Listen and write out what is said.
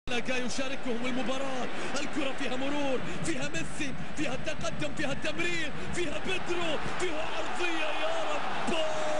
مالاغا يشاركهم المباراة. الكرة فيها مرور، فيها ميسي، فيها التقدم، فيها التمرير، فيها بيدرو، فيها عرضية. يا رب